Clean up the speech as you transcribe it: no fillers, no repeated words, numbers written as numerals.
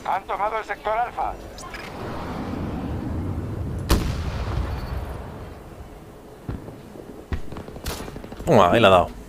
Han tomado el sector Alfa. Toma, ahí la ha dado.